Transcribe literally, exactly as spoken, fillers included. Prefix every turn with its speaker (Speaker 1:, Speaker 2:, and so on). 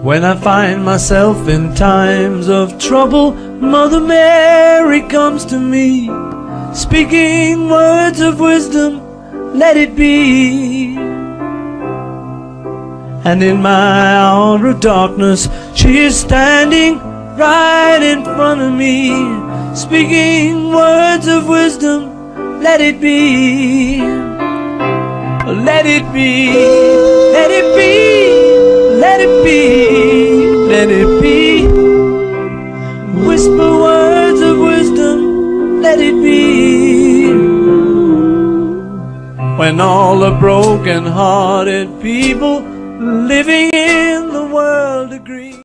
Speaker 1: When I find myself in times of trouble, Mother Mary comes to me, speaking words of wisdom, let it be. And in my hour of darkness, she is standing right in front of me, speaking words of wisdom, let it be. Let it be, let it be, let it be, let it be. Whisper words of wisdom, let it be. When all the broken-hearted people living in the world agree.